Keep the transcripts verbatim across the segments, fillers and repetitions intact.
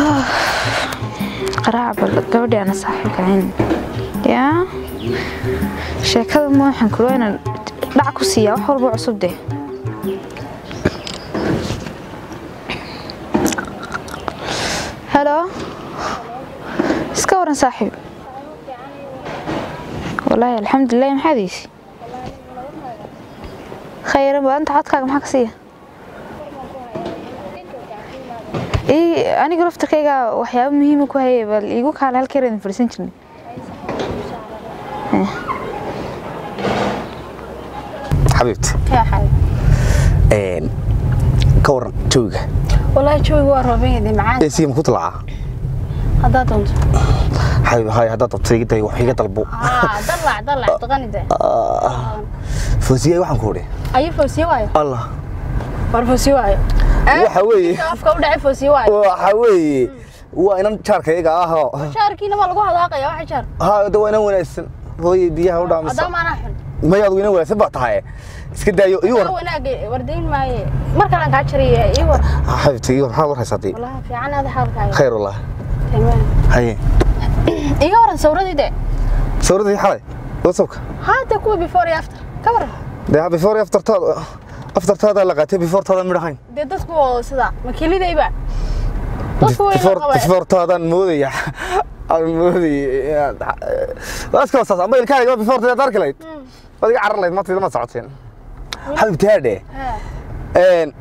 قراعة بالقودي أنا صاحب كعين يا شكل ما حنكروين دعكو سيا وحول بوع صبده هلو اسكورن صاحب والله الحمد لله محاديث خير بقى أنت عطك محاكسية إيه أنا قرفت كيجا وحياة مهمة كوهي بل يجوك على هالكيرين فرسنتني حبيبتي يا حبيبي إيه كور توجه والله شوي وربيني معاك إيه ما كنت طلع هذا تونس حبيبي هاي هذا تطيق ده وحيجة طلبو آه دلع دلع تغني ده فوزية واحد كوري أي فوسي واي الله ورفوسي واي وحوي أفكار دعي فوسي واي وحوي وأنا شارك هيك آه شاركينا ما لقوها ذاك يا واحد شار ها ده وأنا وناسن هو بيها وده مس هذا ما نحن ما يضوينا ولا سبعة هاي اسكت يو يور وانا وردين معي مركز أنا قاعد شري يور حبيبتي يور حاضر حساتي والله في عنا هذا حالك خير والله تمام هاي إيه ورا صورتي ده صورتي حالي وصوك هذا كوي بيفور يافتر كبر ده بيفور افتر تاد افتر تاد لقيته بيفور تاد مرحين ده دسكو سدا ما كلي ده يبان دسكو بيفور بيفور تاد مودي المودي اسكو استاذ ابي الكاري بيفور تاد دارك ليت ودي عرر ليت ما تريد ما سعتين حبيبتي هذه ان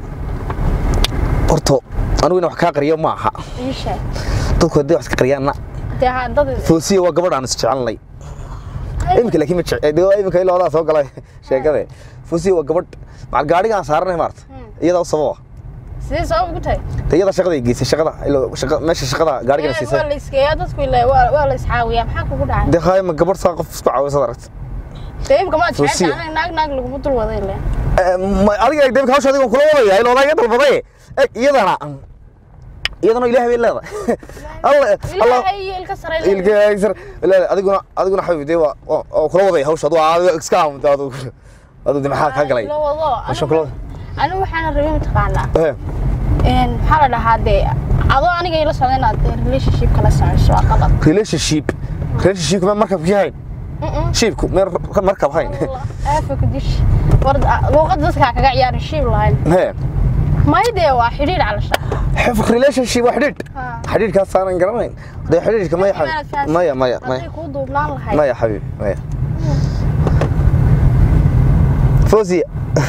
horto anigu in wax ka qariyo ma aha iisha dadku hadii wax ka qariyana taa dad foosiyo waa gabadhan is jecelnay imika laakiin ma jecel imika ila wada soo galay sheekade foosiyo waa gabadh macal gaariga saaranay maarta iyada u sababa sidee sabab ugu tahay iyada shaqada geysay shaqada ilo shaqa meesha shaqada gaariga siisay waa la iskaya dadku ilaa waa la isxaawiyaa maxaa kugu dhacay de hay ma gabadh saa qof isku caawisa aragtay deemka ma jecel naag naag lagu dul waday ilaa adiga deemka hawsha adiga kula wadaya ilo laga dalbaday iyadana iyadana ilaahay bay leedahay Allah Allah ilka saray ilka sar la adiguna adiguna xabiibtay waa oo kula waday hawsha adiga iska aamta adigu adigu maxaa ka galay hawsha kula anigu waxaan rabay mataqaanaa een waxa la dhahaade adoo aniga ila socdayna relationship kala socosho waa qalad relationship relationship ma markab yahay shibku markab hayn afka dish ward luqad dadka kaga ciyaar shib lahayn ما يدي واحدين على شيء. حفظ ريليشن شيء واحدين. حديد كان صار نقرمين. ده حديد كم يا حبيبي. ما يا ما يا ما يا. ما يا حبيبي ما يا. فوزي.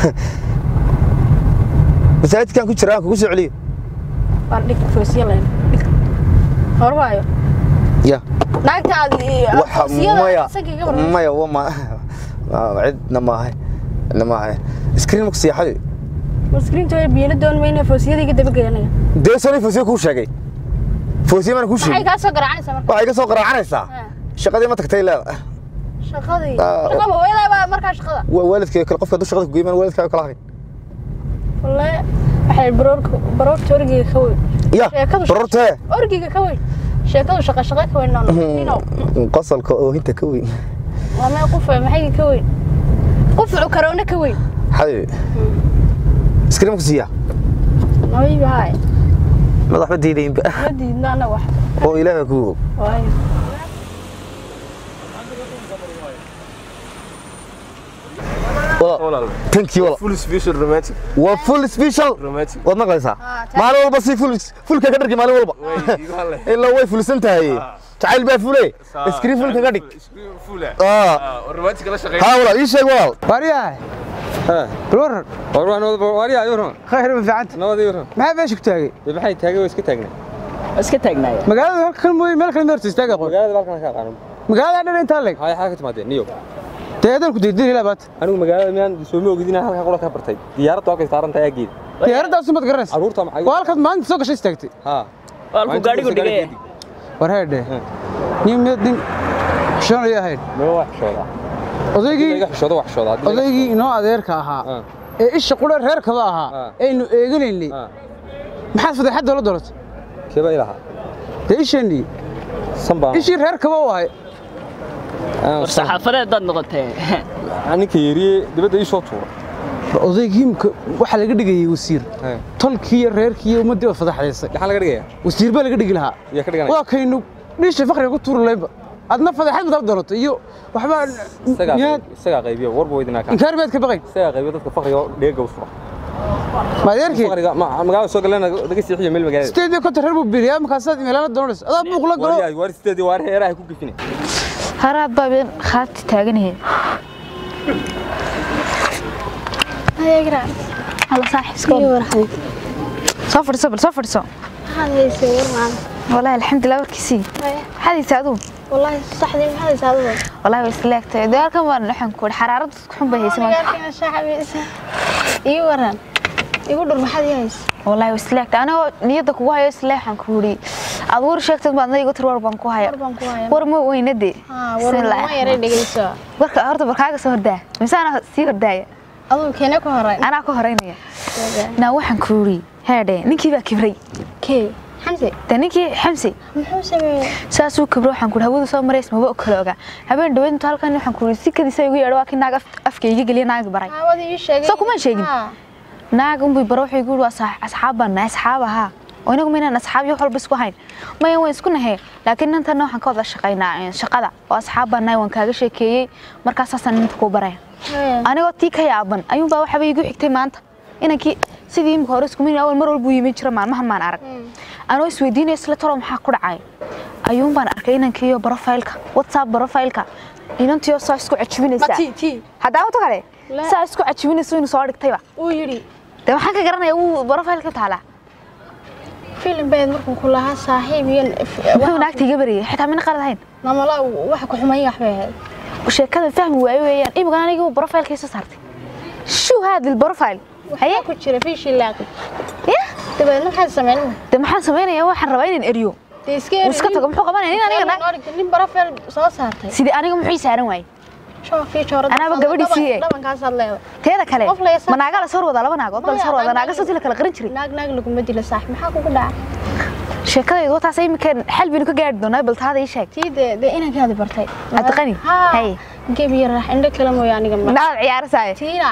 بس هاي كان كل شراك وكل عليه. بردك فوزي لين. هروايو. يا. ناقت هذه. ما يا. ما يا وما. عدنا ما هاي. ما هاي. سكرين مكسي حبيبي. مسكين توي بينا دون وين فوسية دي كده بقينا ده سوني فوسية كوش هاي فوسية من كوش هاي كاسو قرعان سمر هاي كاسو قرعان سا شقدي ما تكتي لا شقدي شقدي ما وين بقى مركز شقدي والدك كل قفة دوش شقدك قيمة والدك كل هاي والله إحنا البرور برور تورجي خوي يا برور تاه أورجي كوي شقدي شقة شقة كوي نانو قصل كو أنت كوي وما قفة ما هي كوي قفة وكورونا كوي حبيبي سكريمك زيا ما هي هاي ما ضحى بديدين بقى بديدنا أنا واحد هو إلهك هو واي والله ثانك يو والله فول سبيشال رومانتيك وفول سبيشال رومانتيك ودنا قيسا ما له بس فول فول كقدرك ما له والله إلا هو فول سنتها تعال بقى فولي سكريم فول كقدرك سكريم فول آه رومانتيك لا شغال ها والله إيش يقول واريا ها بلور والله أنا واريا يورون خير من فعنت نوضي يورون ما بيش كتاجي بحي تاجي ويسك تاجنا اسك تاجنا مقالة كل موي ملك المرت استاجا قول مقالة بالكنا كارم مقالة أنا أنت لك هاي حاجة ما دي نيو تقدر كنت تدير هلا بات أنا مقالة ميان سومي وجدينا هالك قولك هبرتاي ديارة توقف تارن تاي أكيد ديارة ده أصلا ما تقرص عرور طم والله ما أنت سوق شيء استاجتي ها والله قاعد يقول لي ورهده نيم يدين شلون يا هيد ما هو وحشة أضيقي وحشة وحشة أضيقي نوع ذيرك ها إيش قولر هيرك ها إنه يقولين لي محد فضي حد ولا درت كيف إلها إيش عندي صنبا إيش هيرك هو صحافة ضد نقطة أنا كيري دبده إيش وطور odaygiimka waxa laga dhigayay wasiir tolkii reerkii ummadii oo fadaxaysay waxa laga dhigaya wasiir baa laga dhigi lahaa yaa ka dhiganay waa kaynu dhiisha faqriga ku tuurlayba adna fadaxad madaw doonato iyo waxba isaga isaga qaybiyo warbo idina ka inkaar baad ka baqay isaga qaybiyo dadka faqriga dheega u suro ma yeerkii faqriga ma magaalo soo galana daga siixiyo meel magaalada steedi ko tareer buu biriyaa markaas meelana doonayso adaa buuq la galo war steedi war heeraha ku gifine haraad baa khaati taaganayeen ayagra alla saaxiib iska iyo warxan soo fadhiso bal soo fadhiso hadayse warmaan wallahi alxamdulillah warkiisii xadiisa adu wallahi saxdii hadayse adu wallahi islaagtay daalkan waan waxaan ku xaraarad xun bay haysan ma shaaxaysa iyo waran igu dhur maxad yahays wallahi islaagtay ana niyada kugu hayo islaaxan ku wuri aad war sheegtay baad nadiga tir war baan ku hayo war ma weynade ha war ma yaray dhigayso warka horta barkaaga soo hordaa misaana sii hordaaya aduu keena ku horay ana ku horeynaya na waxaan ku wuri heede ninkii baa kibray kee xamsi taninkii xamsi muxuu sameeyay saasuu kibro waxaan ku hawada soo mareys ma waa kala oga habeen dhaweyn inta halkan waxaan ku wuri si kadisa igu yeedho waa kin naag afkayga galiya naag baray hawada ii sheegay soo kuma sheegin naag un bay baro waxay igu waa asxaaban asxaabaha oo inagu meena asxaab iyo xalba isku hayn ma yan waan isku nahay laakiin inta waxaan ka wada shaqeynaa shaqada oo asxaaban waan kaaga sheekeeyay markaas asan inta ku baray anigoo tii ka yaaban ayuun baa waxa igu xigtay maanta inankii sidii imka hore isku mid awal mar walba yimid jira maalmahan maan arag anoo isweydiinay isla taro maxaa ku dhacay ayuun baan arkay inankii iyo profile-ka WhatsApp profile-ka inantii soo isku cajibinaysa hadaa wato kale saa isku cajibinaysa inuu soo dhigtayba uu yiri de waxaan ka garanayaa uu profile-ka taala filim bayd markuu ku lahaa saaxiib iyo wuxuu naagtiga bariyay xitaa min qaladayn mamala waxa ku xumayn waxbay sheekada fahmi waayo weeyaan imika anigu profile-kiisa saartay شو هذا البروفايل هيا كجرا في شي لاقي يا تبغى نحن سمعنا ده ما سمعنا waxaan rabaa inaan eriyo iska iska tago muxuu qabanay in aniga nin barafaal soo saartay sidii aniga muxuu saaran waay shoo fi joorada ana gabadhi siiyay dhaban ka sadleeyo teeda kale ma naaga la soo wada laba naagood bal soo wada naaga soo kala qarin jiray naag naag lagu madila saax maxaa kugu dhacay sheekadaydu wataas ay imkaan xal bin ka gaari doonaa bal taada ii sheeg tiide de inaan ka hadi bartay adqani hay gabiir rax indha kala mooyaan aniga ma naad ciyaarsaay tiina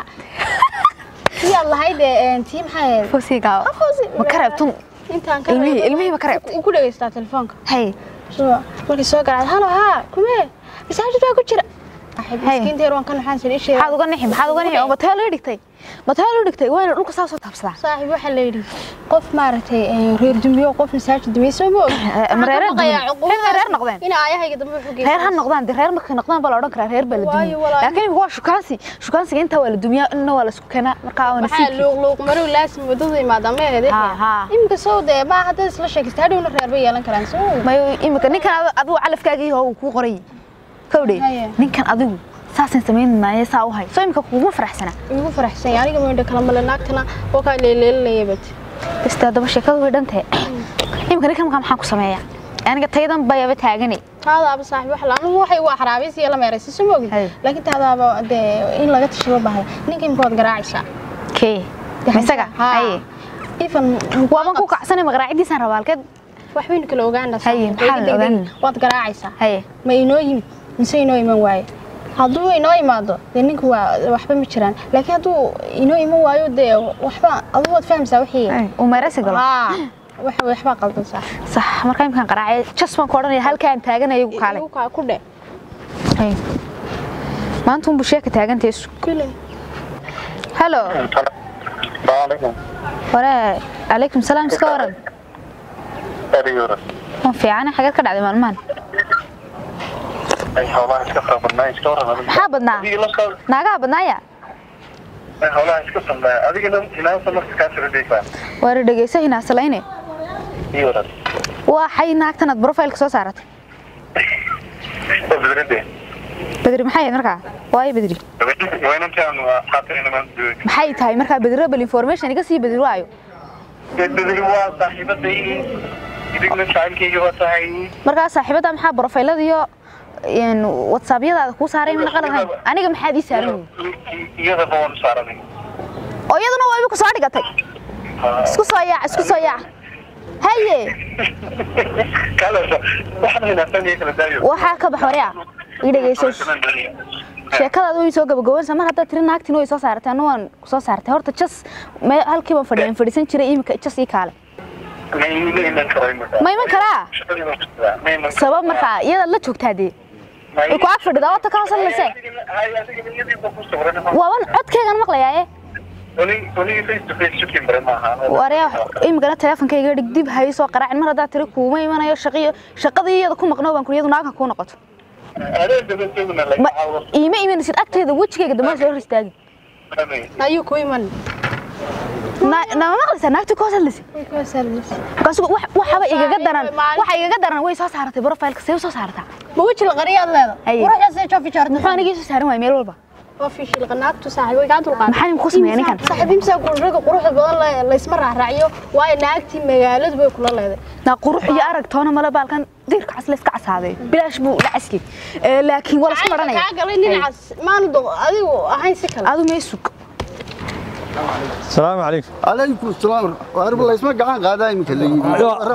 يا الله هيدا انتي محايد فوسي قاو ما كربتون انتان كربت المي المي ما كربت وكل يستا تلفونك هي شو markii soo galay halo ha kumee masaajidka ku jira axib miskiin teer waan kan waxaan sii sheegay maxaad uga nixi maxaad uga nixi oo batal la dhigtay batal la dhigtay waan dhulka soo taabsadaa saaxiib waxa la yiri qof maartay reer dumbiyo qof masaajid dumiso mo reer reer noqdeen ina ayahayga dambe wuxuu geeyay reer han noqdaan reer markay noqdaan baa la oran karaa reer baa la dumiyo laakiin waa shukaansi shukaansiga inta waa la dumiyo inna waa la isku keenaa marka waa nasiib waxa luuq luuq maru laasim wadada imaadama eedeed imka soo day ba hadda isla sheegistay hadhowna reer bay yeelan karaan soo mayo imka ninkan adigu calafkaaga iyo uu ku qoray kawdhay ninkan adigu saasan sameynayay saa u hay soo imka kugu faraxsana ugu faraxsan aniga ma indha kala malanaagtana oo ka leeleelay bad basta daba sheekadu way dhantay imka ninkan maxaa ku sameeyaa aniga taydan bayaba taaganay taada aba saaxiib wax laanu waxay waa xaraabis iyo la meeraysi sumoog laakiin taada aba de in laga tashado bahay ninkan imkood garaacaysa kee misaga hay ifan waa ku kacsanay magaraacdiisan rabaalkeed wax weyn kala ogaana hay maxaa la ogaan waad garaacaysa hay ma inoo yimid mise inoo iman waaye hadduu inoo imaado dee ninku waa waxba ma jiraan laakiin hadduu inoo iman waayo dee waxba adigu waad fahmaysaa wixii uu meeraysi galo waxa waxba qaldan sax sax markaa imkaan qaraacay jasman ku oranaya halkaan taaganayo ku kaalay ku dhe hay maanta uu busheeka taaganteesu kule hello Assalamualaikum. wara alaykum salaam iska waran Ariyo. ma fiicana xageed ka dhacday maalmahan ay hawlaha iska qabnaa iska waran maxaa badnaa naagaa badnaaya ay hawlaha iska qabnaa adigana inaansa marka ka soo dhigay war dhageyso hinaasalayne iyo waran waa xay naagtan aad profile-ka soo saaratay bedride bedri maxay markaa waay bedri waynantaan xaatayna man maxay tahay markaa bedri bal information iga sii bedri waayo bedri waa saaxiibaday idinna shacabkayga waa tahay markaa saaxiibada maxaa profile-da iyo in WhatsApp-yada ku saaray min qaladayn aniga maxaad ii saaray iyada baan saaray oo iyaduna waa igu soo dhigatay isku soo yaac isku soo yaac haye kala waxaan hina faniga kala daayo waxa ka baxwariya ii dhageyso sheekadaadu way soo gabagaboonaysaa mar hadda tiri naagtiin way soo saartay anoo aan soo saartay horta jas halkii baan fadhiyan fadhisan jiray imika jas ii kaale ma iman karaa sabab markaa iyada la joogtaadee ay ku ag fadhida wata ka hoosanaysa waaban codkaygan maqlayaaye waryaa imikana teleefonkayga dhig dib hay soo qaraacin mar haddaa tiri kuuma imanayo shaqiyo shaqadii iyada ku maqnoo baan kuliyadu naagka kuu noqoto iima imanaysid agteeda wejigayga dambe soo hor istaagi ayuu ku iman nama maqlaysaa naagtii ku hoosanaysa waxaba igaga daran waxa igaga daran way soo saaratay profileka see soo saartaa ma weji la qariyaad leedahay quruxdaasay joofi jaartay maxaa anigii soo saaran waay meel walba وفيش القناة صاحبي قاعد القناة محل مقسم يعني كان صاحبي مسك كل رجع قروح بدل لا يسمر راعيه واي ناقتي مجالد بيكون الله هذا نا قروح يا أرق تونا ملا بالكان دير كعس لسه كعس هذا بلاش بو لعسكي أه لكن ولا سمر أنا عقلني نعس ما ندو هذا هاي سكر هذا ما يسوق السلام عليكم عليكم السلام وأنا بالله اسمه قاعد قاعد دايم كلي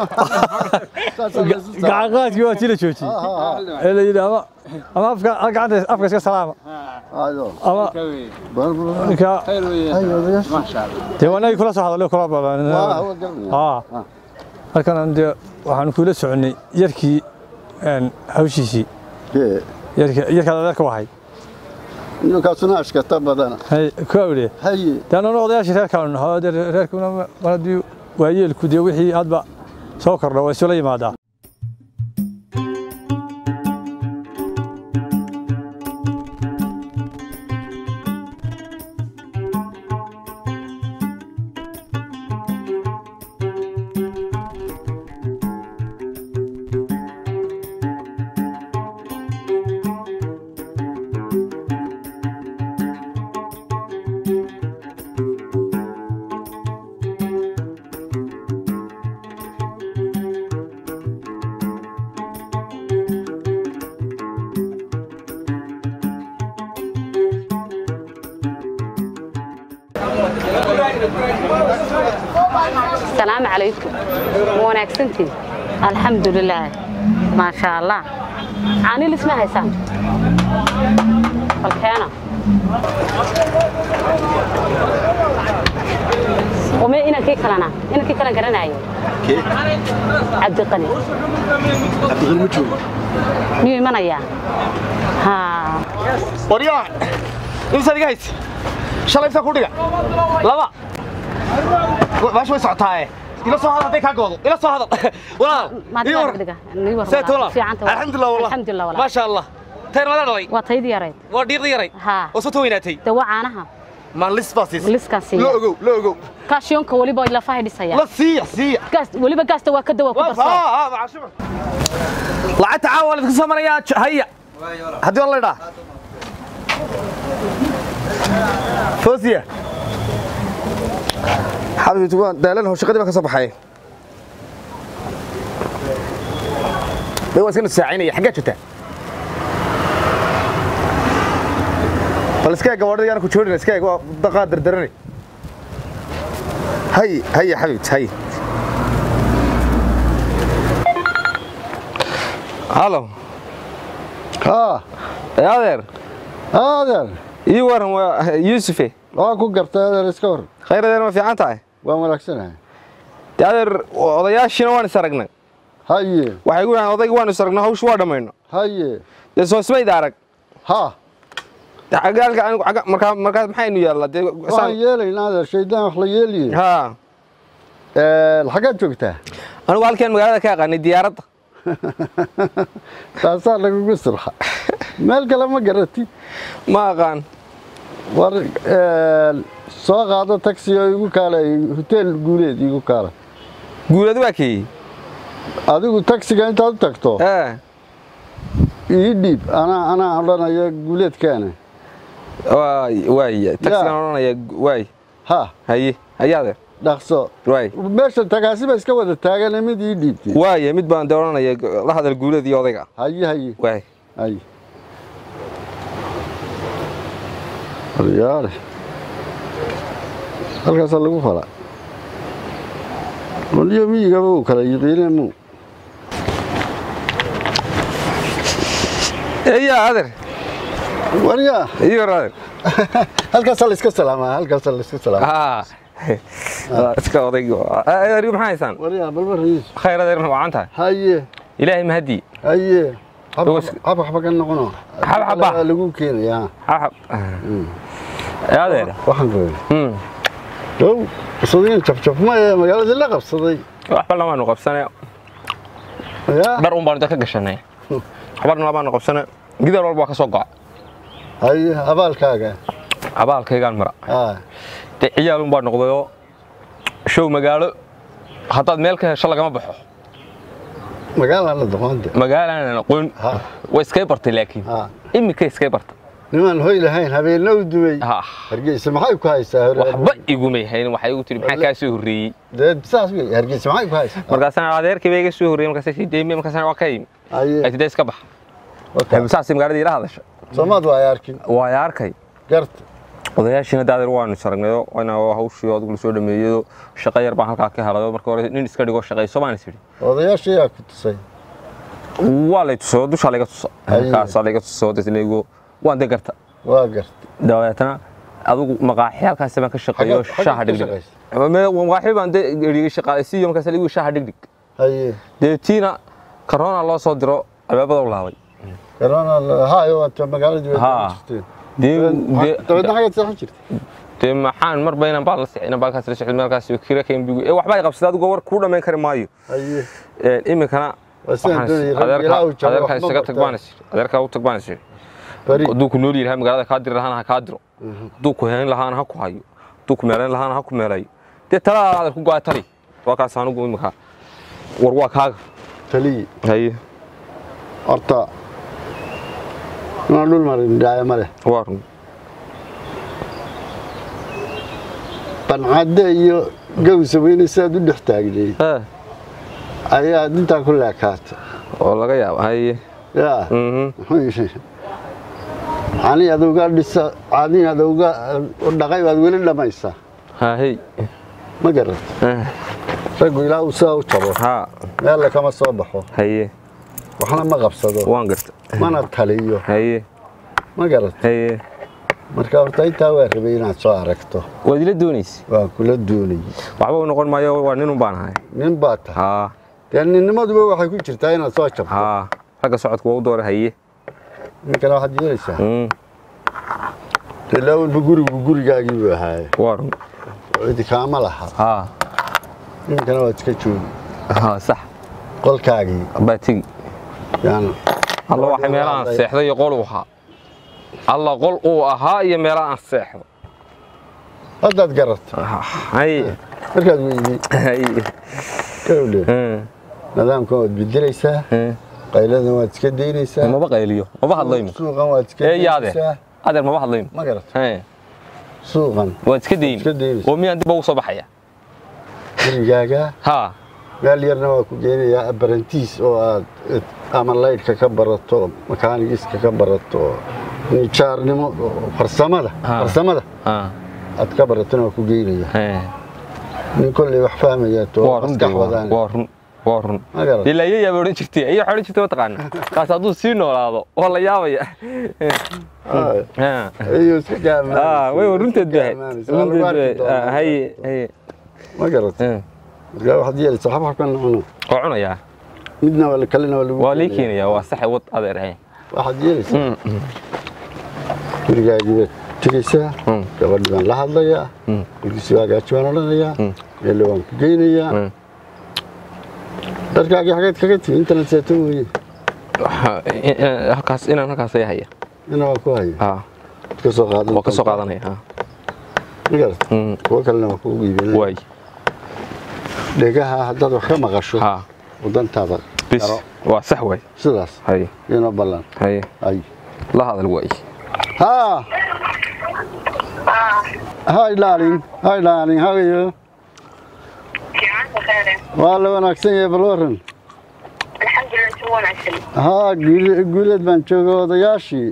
قاعد قاعد يو تيجي تشوفي اللي يلا أما أفكار قاعد أفكار سلامة أيوه أما كا أيوه ما شاء الله تبغى كل صح هذا لو كلا بلا هو قبل آه لكن عندي وحنا كل سعني يركي أن هوشيشي يركي يركي هذا ذاك واحد إنه كاسونا أشكال بدنا هاي كوري هاي تانا نوضي أشي ركان هذا ركنا مردي وهي الكودي وحي هذا سكر لو سلي ماذا السلام عليكم موناك سنتي الحمد لله ما شاء الله عاني اللي اسمها هيسان فالكيانا ومي إنا كي كلنا إنا كي كلنا قرنا عيو كي عبد القني عبد الغني مجهول نيو من أيام ها وريان إنسان جايز شلون يسافر دقة لا باش وين صعتها إلى صهاد هذيك هقول إلى صهاد والله ما تقدر دقة نيو والله الحمد لله والله الحمد لله والله ما شاء الله تير ما داري وطيدي يا ريت ودير ديري ها وصوتوا ويناتي دوا عنها ما لسه باسيس لسه كاسية لوجو لوجو كاشيون كولي باي لا فايد سيا لا سيا سيا كاس ولي بقاس توا كدوا كبر اه اه مع شو لا تعاون في سمريات هيا هدي والله ده فوزية حبيبي تبغى دالن هو شقدي بك صباحي هو سكن الساعين حاجات جتا فالسكاي قوارد أنا كنت شوري السكاي دقة دردرني هي هي حبيبتي هي هالو ها يا دير هذا يورن يوسفي أكو قرط هذا السكور خير دير ما في عنتاي وما لكسنها يا دير odayaashina waan isaragnay haye waxay u yiraahdeen odayga waan isaragnay hawsh waa dhameeyno haye de soo smeyd arag ha agaalka anigu marka marka maxaynu yeelnaa de waxaan yeelaynaa shaydaan wax la yeeliyo ha ee xaga joogtaa anigu halkeen magaalada ka aqaanay diyaaradda taasaa lagu surxa meel kale ma garatid ma aqaan war ee soo qaado taxi oo igu kaalay hotel guuleed igu kaalay guuleed waa kii adigu taxiga intaad u tagto ee ii dhiib ana ana odhanayo guuleed keena waay waay taxiga odhanaya waay ha haye hayaade dhaqso waay meesha tagaasiba iska wada taagan mid ii dhiibtay waay mid baan dooranaya la hadal guuleed iyo odayga haye haye waay haye Aliyaale halkaas lagu fala waliyo miyiga uu kala yiqiinay mu eeya adeer وريا ايوه راير هلكا صار اسك سلام هلكا صار اسك سلام اه اسك odaygo ariyo maxay san وريا بالبريس khayr adeer ma wacan tahay haye ilaahay ma hadi haye haba haba kan noqono haba haba lagu keenaya haba adeer waxaan ku hmm dow sodin chaf chaf ma magaalada la qabsaday waxba lama nu qabsanay ya dar un baan ka gashanay xabarna lama nu qabsanay gidar walba ka soo go'ay haye abaalkaaga abaalkaygan mara ah ciyaal un baan noqdayo show magaalo hadaad meel ka hesho lagama baxo magaalada doonta magaalada qoon way iska bartay laakiin imika iska bartay niman hoy lahayn habeenna u dumay hargeysa maxay ku haysaa waxba igu meehayn waxay ugu tiri maxaa ka soo horeeyay dad saas way hargeysa maxay ku haysaa markaas aan adeerkii bay iga soo horeeyay markaas ay deemay markaas aan waa kay ay tiday iska bax waxay saas magaalada ila hadashay Soomad waa arkin waa arkay gart odayaashina daadir waan saragnayo wana hawshii oo dul soo dhameeyo shaqo yar baan halka ka helayo marka hore nin iska dhigo shaqayso baan isiri odayaashii ku tusay waalay soo dusha laga tusay kaas laga tusay dadnaygu waan degarta waa gart daawatana adigu maqaaxi halkaas baan ka shaqeeyo shaaha dhigdhig ama maqaaxi baan dhigay shaqaaleysiyo markaas lagu shaaha dhigdhig haye deetina corona loo soo diro albaabada u laabay corona haayo waad magaalada weyn دي دي maxaan mar bayna baal la sicina baalkaas la socod meelkaas iyo kira keen bigu ee waxba ay qabsadad uga war ku dhameyn kari maayo aye ee imikana adeerka adeerka isaga tagbaanis adeerka u tagbaanis duu ku nool yahay magaalada ka dir lahaana ka diro duu ku heen lahaana ha ku hayo duu ku meelan lahaana ha ku meelay de talaada ku go'ay tari waa ka saan ugu imika war waa kaaga tali haye horta نقول مريم داعي مره وارن بنعدي يو جوز وين الساد ودحتاج لي ها أيه أنت كلها كات والله جاي هاي يا اها أنا أدوقا لسه عادي أدوقا ودقاي وأقول لما يسا ها هي ما قررت فقول لا وسا وتبو ها يلا كم الصباح هي waxna ma qabsado waan gartay mana taliyo haye ma garatay haye marka horta inta waa rabay inaad soo aragto waad ila doonaysay waan kula doonay waxba uu noqon maayo waa nin u baanahay nin baad ha ninnimaduba waxay ku jirtaa inaad soo jabto ha ragga socodku waa u dooray haye ninkana waxaad yeelaysaa tilaawan gurigu gurigaagii buu ahaay waarun cidi kaama laha ha ninkana waad iska joogi ha sax qolkaagii baatigi يعني الله واحد ميلان سيحده يقول وها الله قول وها يا ميلان سيحده هذا تقرت هاي مركز ويدي هاي كولي نظام كود بدريسه قيلده واد كدينيسه ما بقيليو ما بحضليم سوقا واد كدينيسه هذا ما بحضليم ما قرت هاي سوقا واد كدين ومي عندي بو صباحيا رجاجا ها قال لي أنا وكجيني يا برنتيس أو أمر لايت ككبرتو مكانيس ككبرتو نيشار نمو فرسمة فرسمة ها أتكبرتنا وكجيني ها نقول لي وحفام يا تو وارن وارن وارن إلا يا بورن شفتي أي حاجة شفتي وتقعنا كاسادو سينو هذا والله يا ويا ها أيوة سكام آه وين ورنت الدهي هاي هاي ما قرأت قال واحد يلي صاحب حكنا عنه قعنا يا midna wala kalena wala walikiin ya waa sax wad adeerahay waxa jeelaysa gurigaaga tigaysa gabadhan la hadlaya gurigaaga joogan oranaya meel waan ku geynaya darkaaga xageed kaga tii inta la seeto weeye halkaas inaan halkaas ay haya inaa ku haya ha ka soo qaadan waa ka soo qaadanaya ha nigar kuwa kalena waa ku iibinaya way degaha haddaad wax ka maqasho ha wadantaada bis waa sax way sidaas hay ina balan hay ay la hadal way ha hi darling hi darling how are you waa la wanaagsan yahay balwaran alxamdulilah wanaagsan ha guuleed baan joogaa odayaashii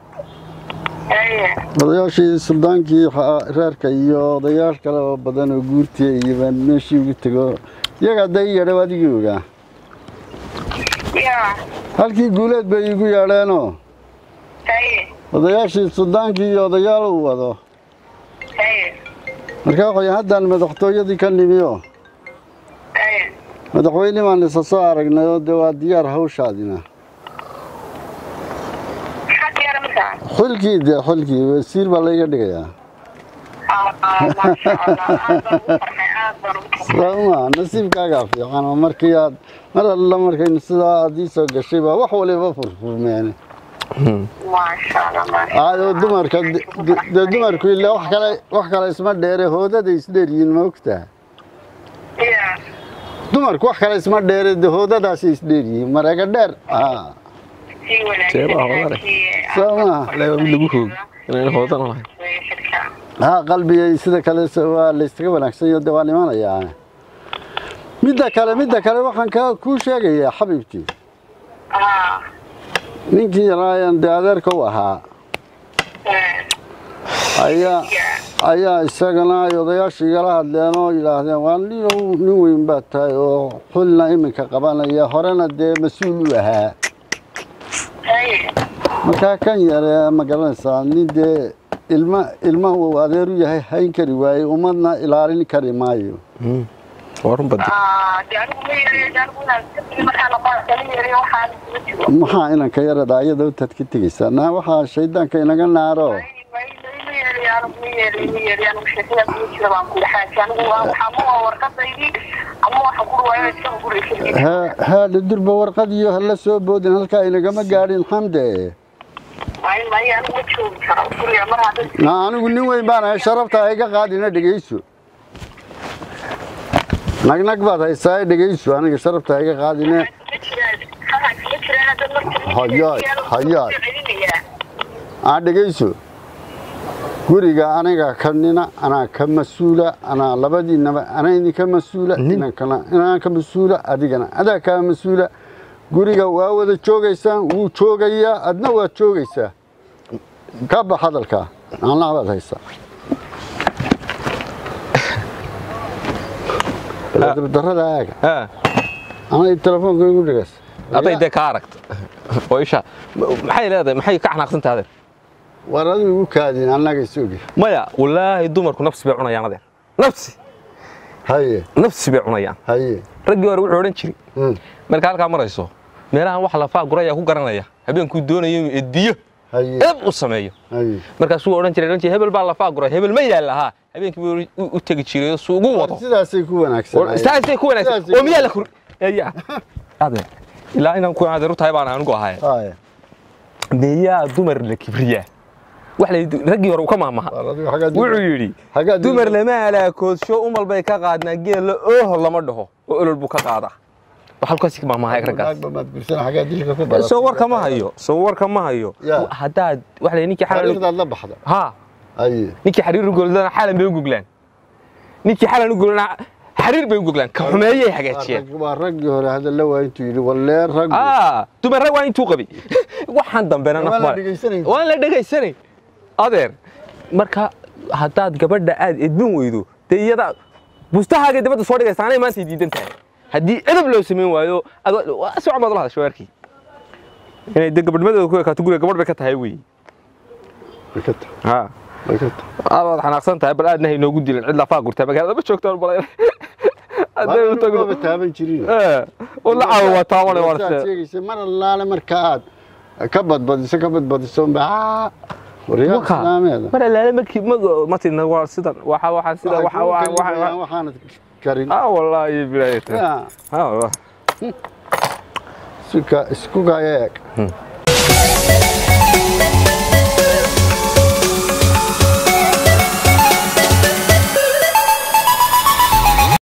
odayaashii suldaankii reerka iyo odayaal kale oo badan oo guurtay iyo baan meeshii ugu tago iyaga day yadhow adigii ogaa halkii guuleed bay igu yeedheenoo odayaashii sudaankii iyo odayaal uu wado markaa waxay haddaan madaxtooyadii ka nimiyo madaxweyne baan isa soo aragnay oo dee waa diyaar hawshaadina xilkii dee xilkii wasiir baa layga dhigayaa sama nasiibkaagaa fiican oo markii aad mar alla markaynu sidaa aad ii soo gashay baa wax waliba furfurmeene ayo dumarka dee dumarku ile wax kale wax kale isma dheere hoodaday isdheeryihiin ma ogtaha dumarku wax kale isma dheere dee hoodadaasay isdheeryihiin mareega dheer sama ها قلبي سيدا كله سوا ليستك وناكسيو دواني ما يعني مدة كله مدة كله وحن كا كل شيء يا حبيبتي آه نيجي رايان دادر كوها أيا أيا السجنا يضيع شجرة لأنه إلى وان لي نوين بتاعه حلنا إمك قبلنا يا هرنا ده مسؤول لها مكان كان يا مقالن ساني ده ilma ilma uu adeer u yahay hayn kari waayay umadna ilaalin kari maayo warun bad maxaa inaan ka yarada ayada u tad ka tigaysaa naa waxaa shaydaanka inaga naaro ها durba warqad iyo hala soo boodin halka inagama gaadhin xamde نا أنا قلني وين بنا شرفت هاي قاعدين دقيسو نك نك بعد هاي ساي دقيسو أنا شرفت هاي قاعدين هيا هيا أنا دقيسو قريقة أنا كننا أنا كمسؤولة أنا لبدي نبى أنا إني كمسؤولة أنا كنا أنا كمسؤولة أديكنا أدا كمسؤولة قريقة وأود تشوجيسان وتشوجيا أدنى وتشوجيسا كاب هذا الكا أنا أبغى هيسا لا تبدر هذا هيك ها أنا التلفون يقول لك أبي دكارك وإيشا محي هذا محي كحنا أخذت هذا ورد يقول كادين أنا جيسوقي ما يا والله يدمر كنفس بيعنا يا نادر نفسي هاي نفس بيعنا يا هاي رجع يروح عورن شري مركال كاميرا يسوع meelaha wax la faa guraya ku garanaya habeenku doonayo idiyo eb u sameeyo markaas uu oran jiray runtii hebel baa la faa guray hebel ma yaalaha habeenkii u tagi jiray soo ugu wado sidaasay ku wanaagsan sidaasay ku wanaagsan oo miyaa la khur aya ade ilaa inaan ku adeeru tahay baan anigu ahay haye meeyaa dumar la kibriya wax la ragii hore ka maamaha wuxuu yiri dumar lama alaakood soo umal bay ka qaadnaa geel oo lama dhaho oo olol buu ka qaadaa halkaas ka maamaha raggaas soo war kama hayo soo war kama hayo hadaad wax la ninkii xalal la baxda ha ay ninkii xariir u gooldan xalan bay u guglaan ninkii xalan u goolna xariir bay u guglaan ka xumeeyay hagaajiyeen waa ragii hore hada la waa intuu yiri walee rag ah dumar rag waa intuu qabi waxaan dambeena nafma waan la dhageysanay adeer marka hadaad gabadha aad edbin weydo deeyada bustahaaga dibadda soo dhigaysaanay maanta diidan tahay haddii edab loo sameyn waayo soo camaad la hadasho warkii inay deg gabadhimada ku ka guriga gabadh bay ka tahay weey ha aad xanaaqsan tahay bal aadna inoogu dilan cid la faa gurtay magaalada ma joogtaan balay aday u tago ma taaban jirin ee wala caawa taawan warta mar allaale marka aad ka badbadiso ka badbadiso baa wariyaha islaamiyada mar allaale markii ma tina waa sidan waxa waxa sida waxa waxa waxaan karin ah wallahi bilaayta ha suka isku gaayay